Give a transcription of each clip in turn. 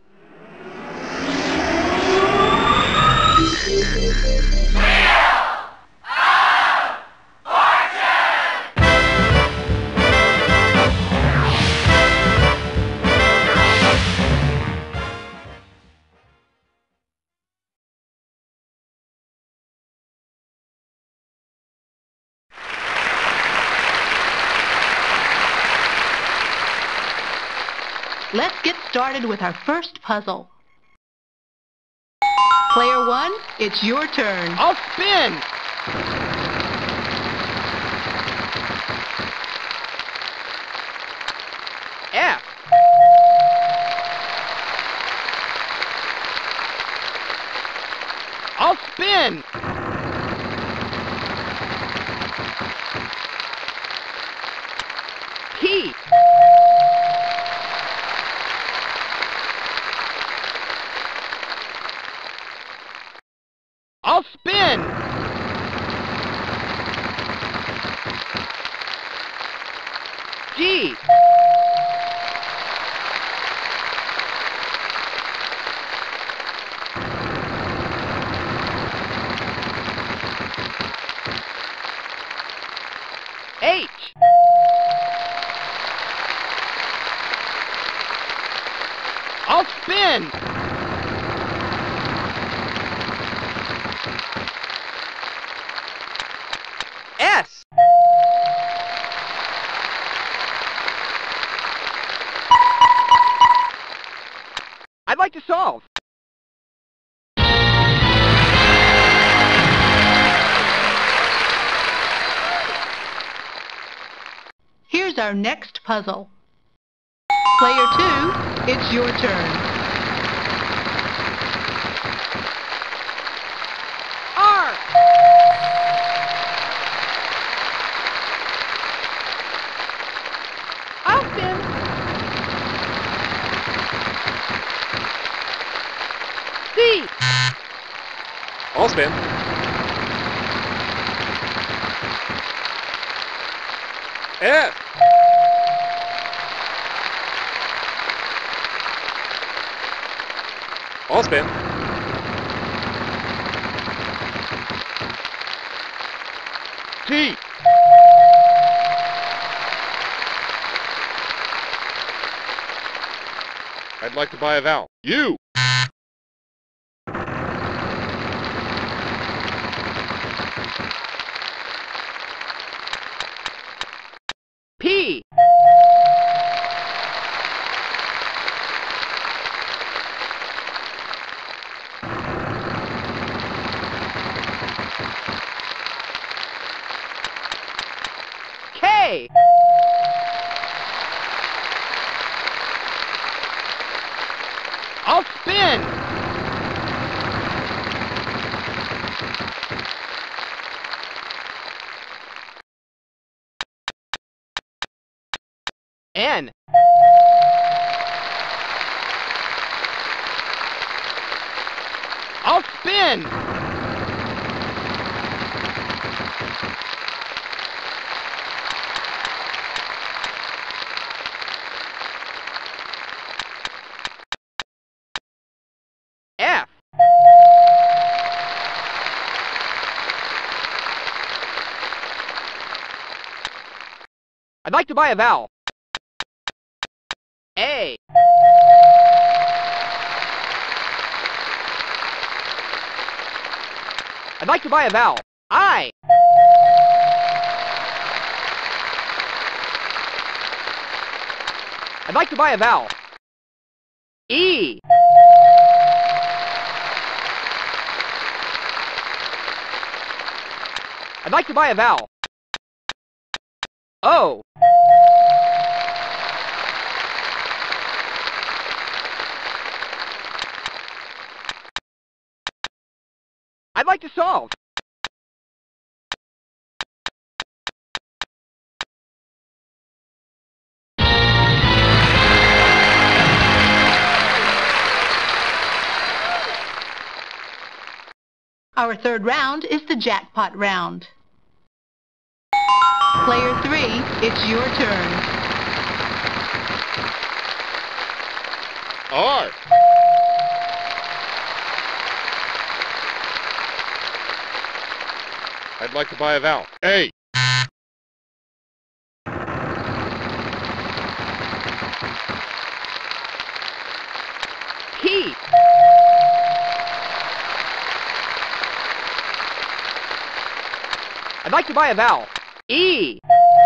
Let's get started with our first puzzle. Player 1, it's your turn. I'll spin! F. I'll spin! T. I'll spin! G. H. I'll spin! S. I'd like to solve. Here's our next puzzle. Player 2, it's your turn. R. I'll spin. C. I'll spin. F. I'll spin. T. I'd like to buy a vowel. U. P. K. I'll spin. N. I'll spin. F. I'd like to buy a vowel. A. I'd like to buy a vowel. I. I'd like to buy a vowel. E. I'd like to buy a vowel. O. I'd like to solve. Our third round is the jackpot round. Player 3, it's your turn. R. I'd like to buy a vowel. A. P. I'd like to buy a vowel. E.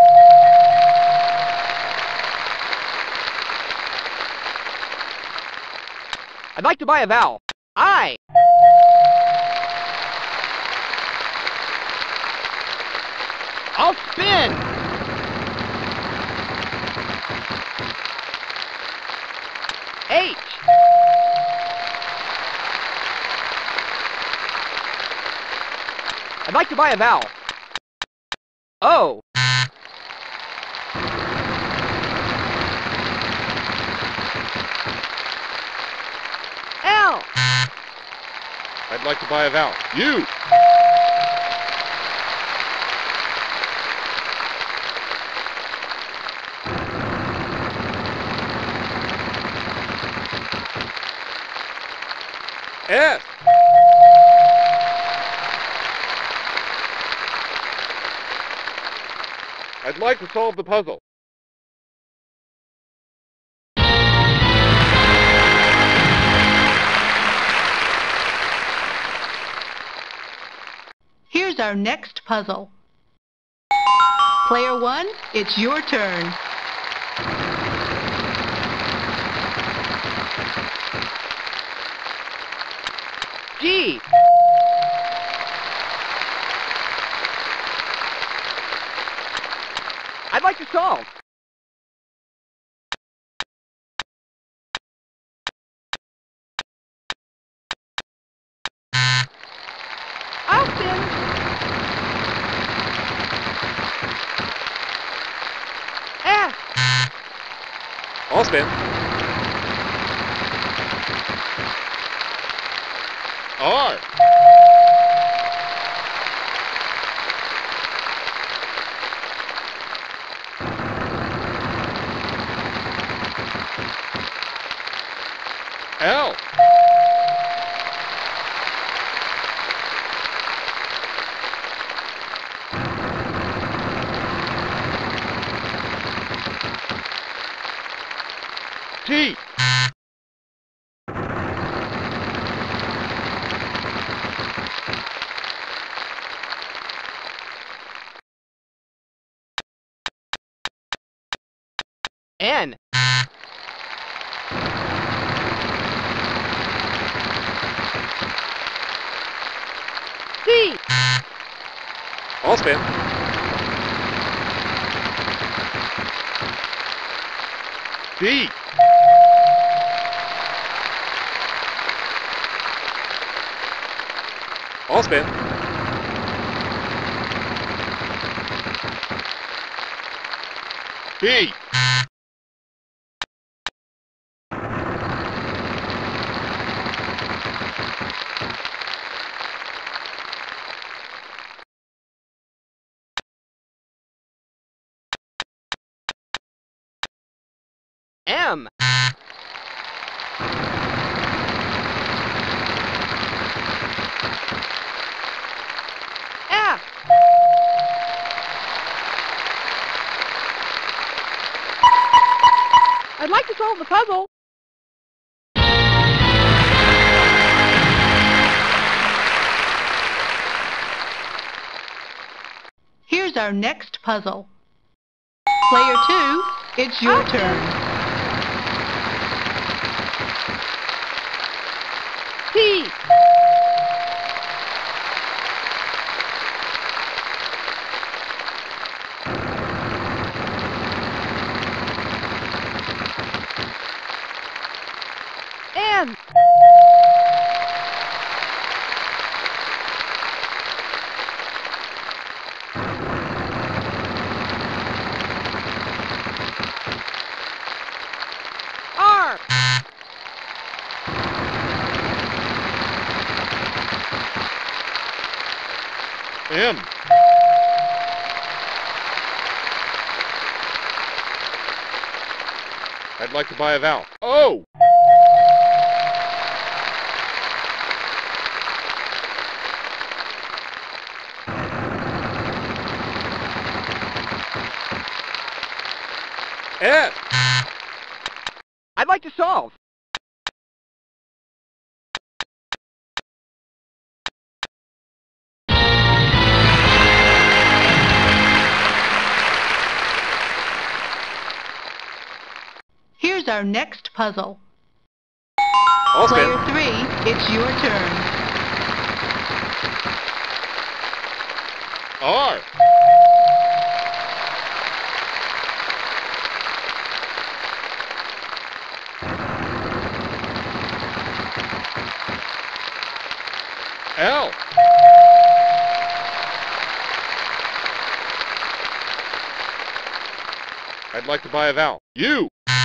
I'd like to buy a vowel. I. I'll spin. H. I'd like to buy a vowel. O. L. I'd like to buy a vowel. U. S. I'd like to solve the puzzle. Here's our next puzzle. Player 1, it's your turn. G. I'd like to solve. I'll spin. F. I'll spin. R. L. T. N. C. I'll spin. D. I'll spin. B. M. F. I'd like to solve the puzzle. Here's our next puzzle. Player 2, it's your turn. T. N. R. M. I'd like to buy a vowel. O. S. I'd like to solve. Here's our next puzzle. I'll spin. Player 3, it's your turn. R. L. I'd like to buy a vowel. U.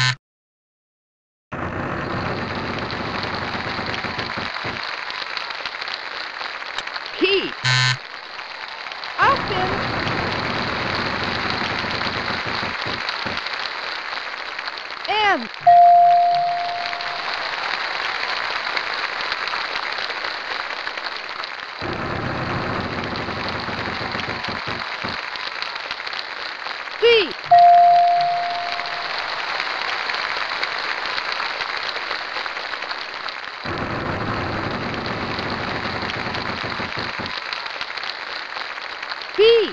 P. I'll spin. N. C. B.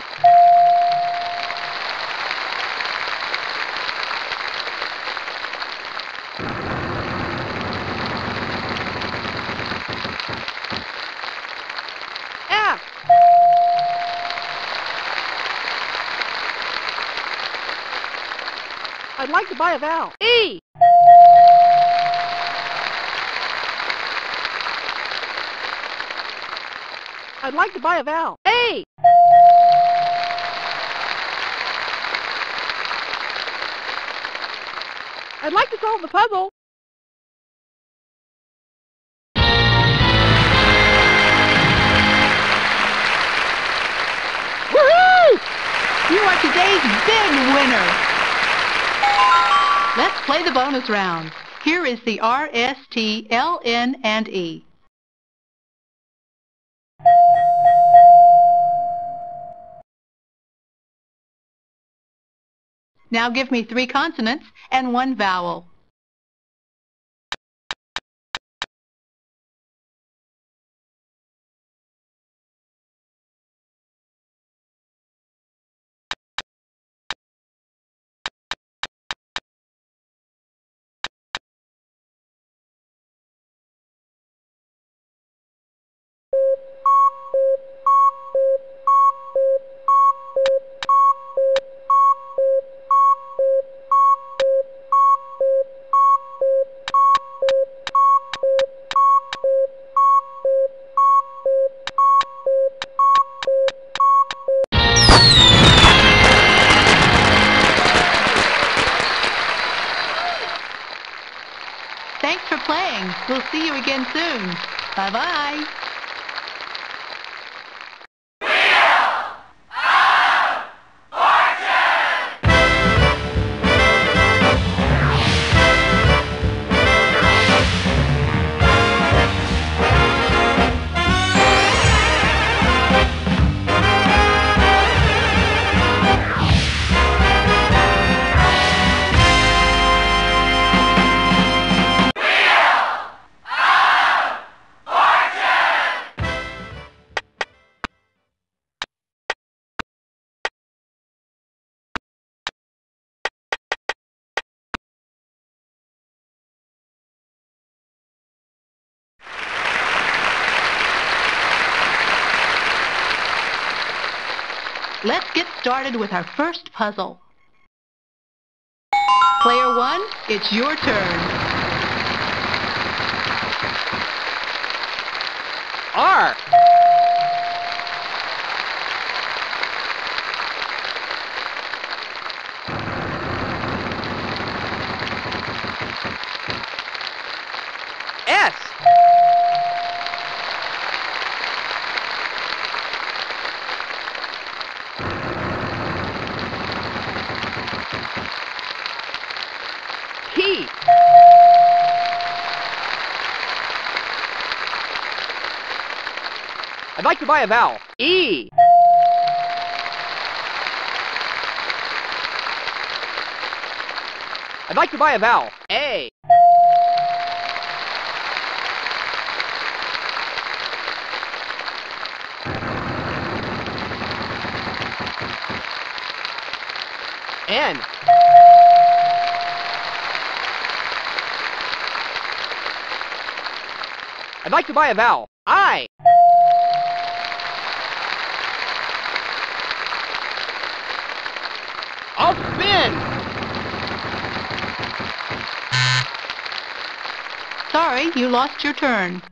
F. I'd like to buy a vowel. E. I'd like to buy a vowel. A. I'd like to solve the puzzle. Woohoo! You are today's big winner. Let's play the bonus round. Here is the R, S, T, L, N, and E. Now give me 3 consonants and 1 vowel. Thanks for playing. We'll see you again soon. Bye-bye. Let's get started with our first puzzle. Player 1, it's your turn. R. S. T. I'd like to buy a vowel. E. I'd like to buy a vowel. A. N. I'd like to buy a vowel. I. I'll spin. Sorry, you lost your turn.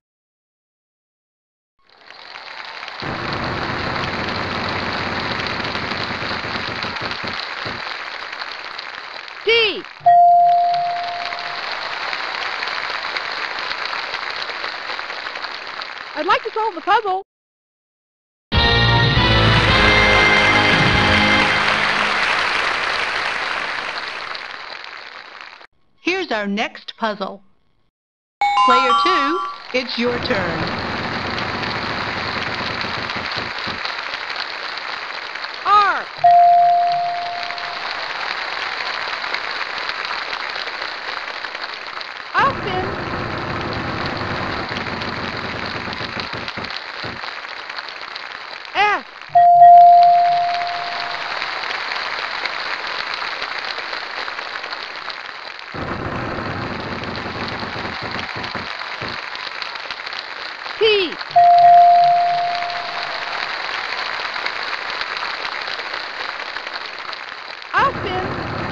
T. I'd like to solve the puzzle. Here's our next puzzle. Player 2, it's your turn. R. I'll spin. S. T. I'll spin.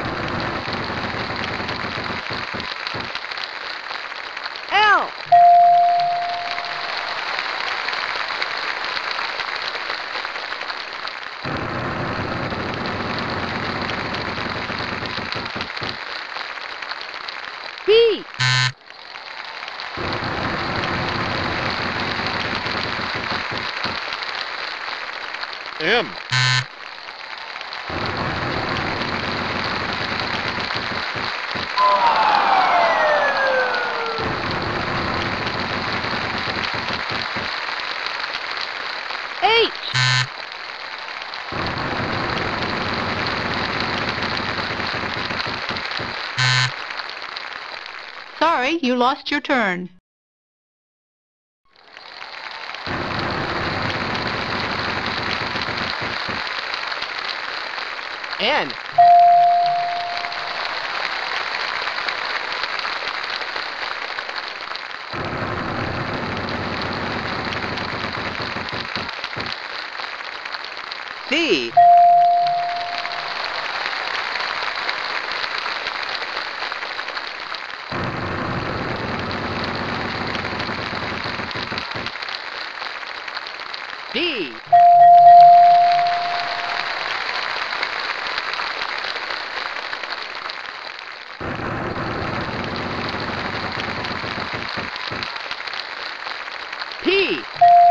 L. B. M. H. Sorry, you lost your turn. N. C. D. P.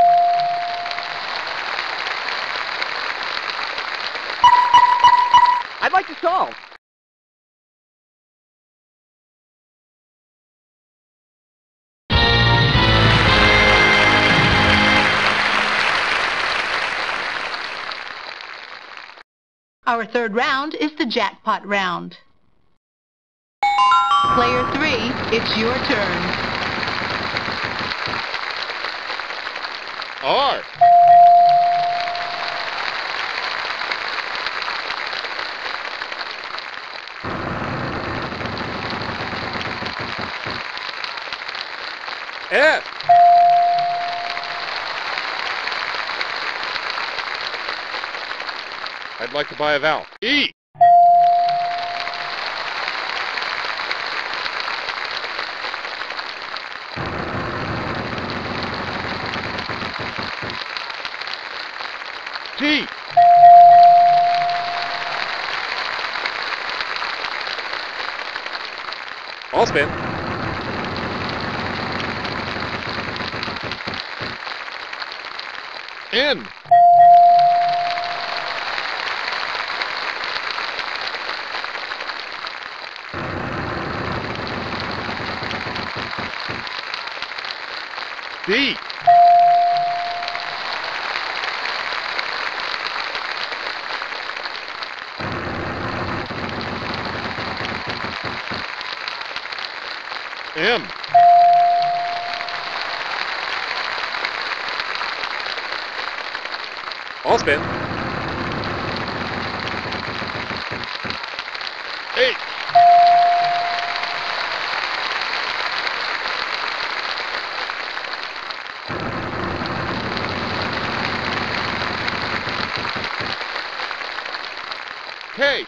I'd like to solve. Our third round is the jackpot round. Player 3, it's your turn. R. S. I'd like to buy a vowel. E. T. I'll spin. N. D. M. I'll spin. H. K.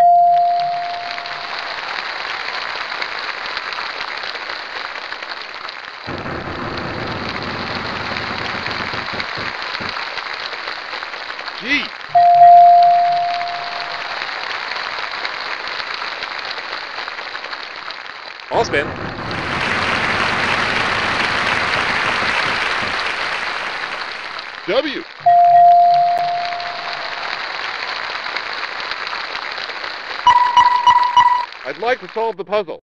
G. I'll spin. W. I'd like to solve the puzzle.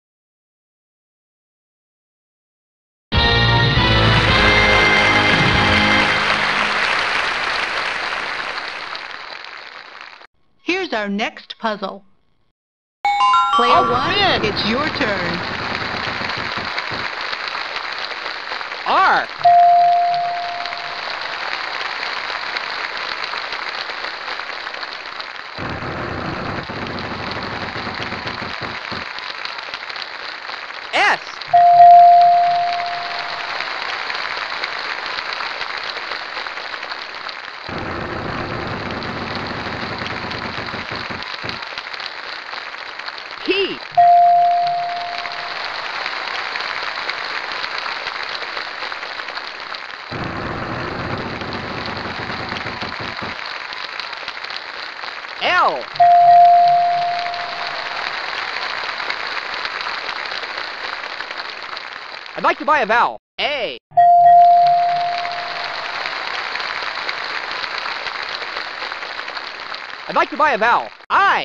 Here's our next puzzle. Player I'll 1, spin. it's your turn. R. S. T. L. I'd like to buy a vowel. A. I'd like to buy a vowel. I.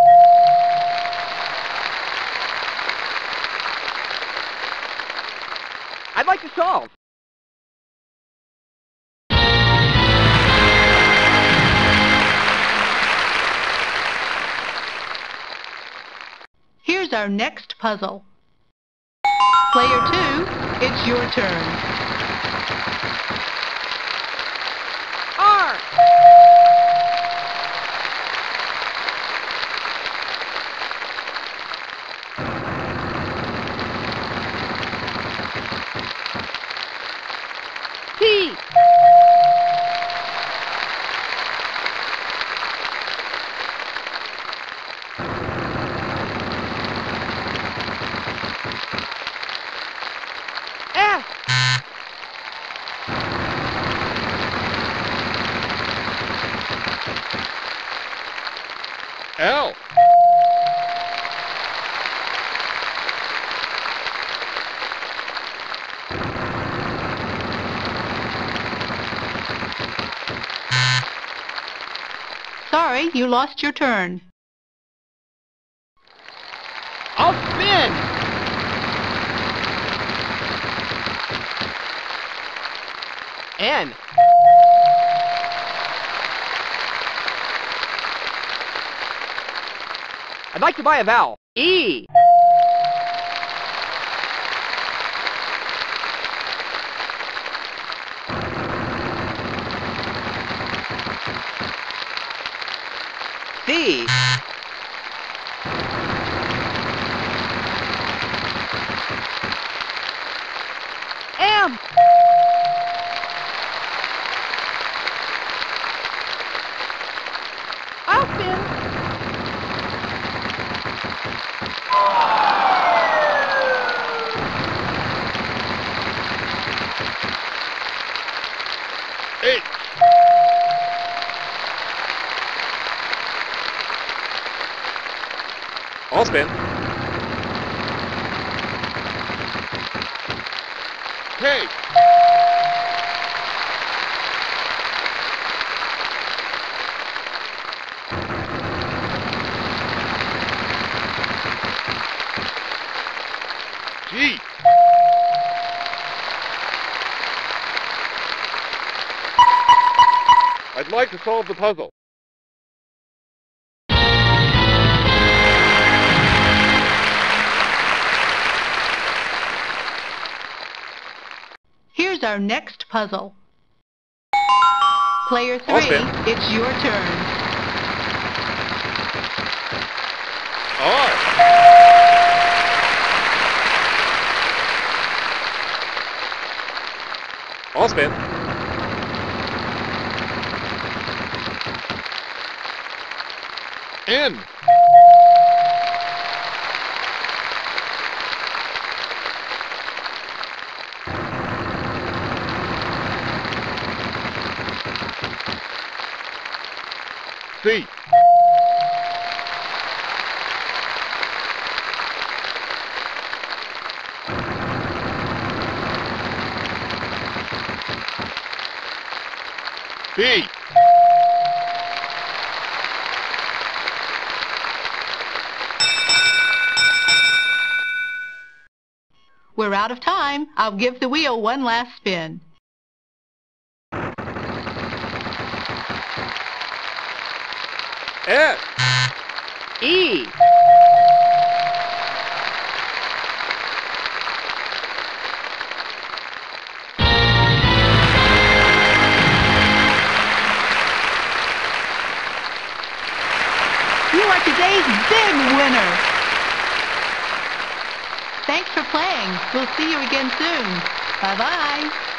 I'd like to solve. Here's our next puzzle. Player 2, it's your turn. R. T. F. L. Sorry, you lost your turn. I'll spin. N. I'd like to buy a vowel. E. C. M. I'll spin. H. I'll spin. K. G. I'd like to solve the puzzle. our next puzzle. Player I'll 3, spin. it's your turn. R. I'll spin. N. C. D. We're out of time. I'll give the wheel one last spin. S. E. You are today's big winner. Thanks for playing. We'll see you again soon. Bye-bye.